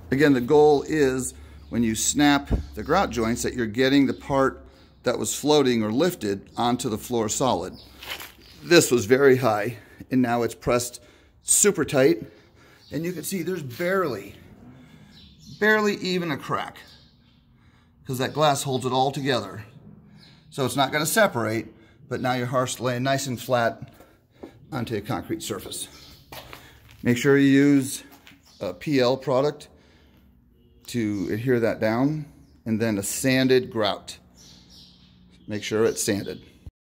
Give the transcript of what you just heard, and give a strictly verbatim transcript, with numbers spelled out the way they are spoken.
Again, the goal is when you snap the grout joints that you're getting the part that was floating or lifted onto the floor solid. This was very high, and now it's pressed super tight, and you can see there's barely, barely even a crack, because that glass holds it all together. So it's not going to separate, but now your hearth's laying nice and flat onto a concrete surface. Make sure you use a P L product to adhere that down, and then a sanded grout. Make sure it's sanded.